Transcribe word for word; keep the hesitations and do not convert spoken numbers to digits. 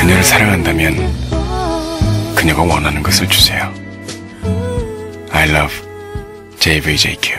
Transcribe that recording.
그녀를 사랑한다면 그녀가 원하는 것을 주세요. I love 제이브이제이큐.